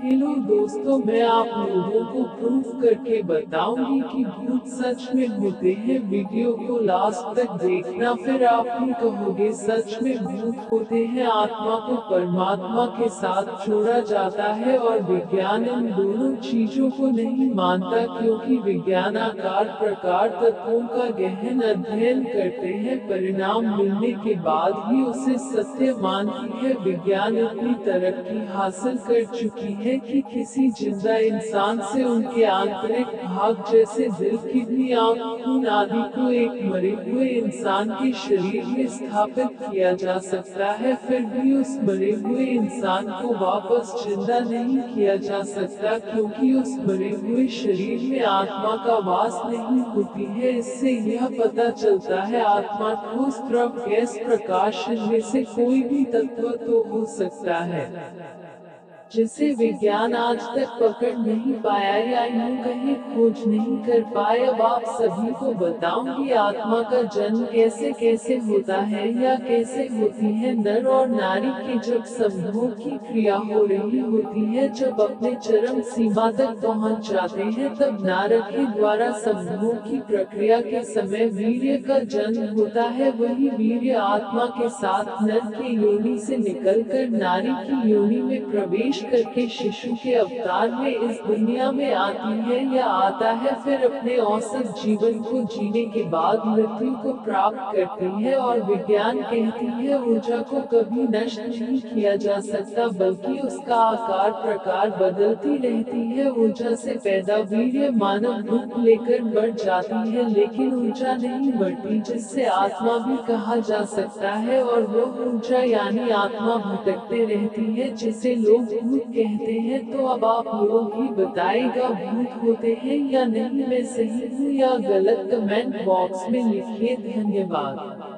Hello दोस्तों, मैं आप लोगों को प्रूफ करके बताऊंगी कि भूत सच में होते हैं। वीडियो को लास्ट तक देखना, फिर आप भी कहोगे सच में भूत होते हैं। आत्मा को परमात्मा के साथ जोड़ा जाता है और विज्ञान इन दोनों चीजों को नहीं मानता, क्योंकि विज्ञान आकार प्रकार तत्वों का गहन अध्ययन करते हैं। परिणाम मिलने के बाद ही उसे सत्य मानती है। विज्ञान इतनी तरक्की हासिल कर चुकी है कि किसी जिंदा इंसान से उनके आंतरिक भाग जैसे दिल, किडनी, आंख, खून आदि को एक मरे हुए इंसान के शरीर में स्थापित किया जा सकता है। फिर भी उस मरे हुए इंसान को वापस जिंदा नहीं किया जा सकता, क्योंकि उस मरे हुए शरीर में आत्मा का वास नहीं होती है। इससे यह पता चलता है आत्मा ठोस, द्रव, गैस, प्रकाश, इनमें से कोई भी तत्व तो हो सकता है जिसे विज्ञान आज तक पकड़ नहीं पाया, या यूं कहें खोज नहीं कर पाया। अब आप सभी को बताऊंगी आत्मा का जन्म कैसे कैसे होता है, या कैसे होती है। नर और नारी के जब संभोग की क्रिया हो रही होती है, जब अपने चरम सीमा तक पहुंच जाते हैं, तब नारद के द्वारा संभोग की प्रक्रिया के समय वीर्य का जन्म होता है। वही वीर्य आत्मा के साथ नर के योनि से निकलकर नारी की योनि में प्रवेश करके शिशु के अवतार में इस दुनिया में आती है या आता है। फिर अपने औसत जीवन को जीने के बाद मृत्यु को प्राप्त करती है। और विज्ञान कहती है ऊर्जा को कभी नष्ट नहीं किया जा सकता, बल्कि उसका आकार प्रकार बदलती रहती है। ऊर्जा से पैदा वीर्य मानव रूप लेकर बढ़ जाती है, लेकिन ऊर्जा नहीं बढ़ती, जिससे आत्मा भी कहा जा सकता है। और वह ऊर्जा यानी आत्मा भटकते रहती है, जिसे लोग भूत कहते हैं। तो अब आप लोग ही बताइएगा भूत होते हैं या नहीं। मैं सही हूँ या गलत, कमेंट बॉक्स में लिखिए। धन्यवाद।